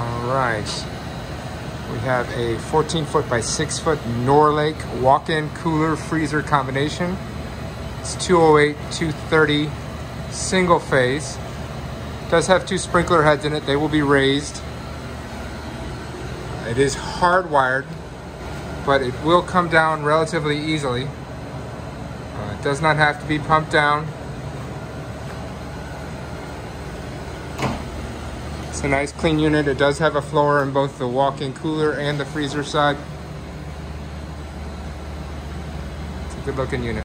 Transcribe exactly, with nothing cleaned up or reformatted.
All right. We have a fourteen foot by six foot NORLAKE walk-in cooler freezer combination. It's two oh eight, two thirty single phase. It does have two sprinkler heads in it. They will be raised. It is hardwired, but it will come down relatively easily. Uh, it does not have to be pumped down. It's a nice clean unit. It does have a floor in both the walk-in cooler and the freezer side. It's a good looking unit.